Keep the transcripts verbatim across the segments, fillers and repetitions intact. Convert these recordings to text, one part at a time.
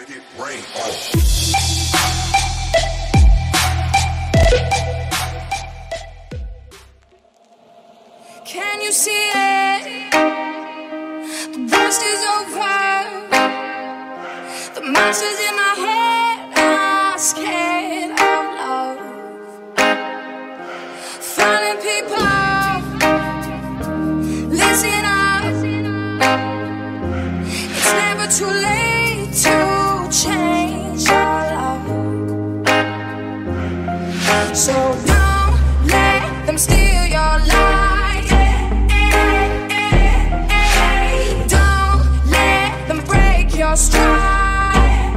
Make it rain. Oh. Can you see it? The worst is over. The monsters in my head are scared of love. Finding people, listen up. It's never too late to change your love. So don't let them steal your life. Your stride.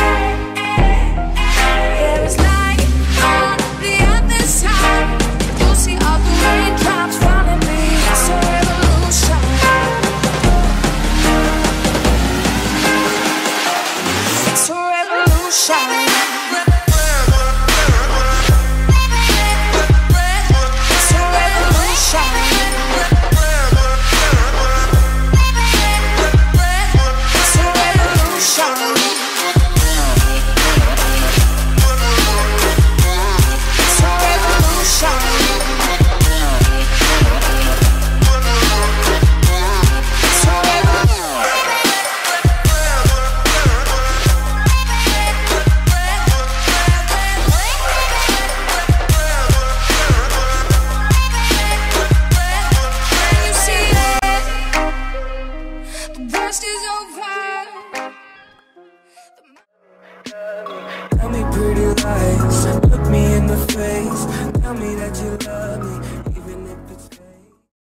There is light on the other side. You'll see all the raindrops falling me. It's a revolution. It's a revolution.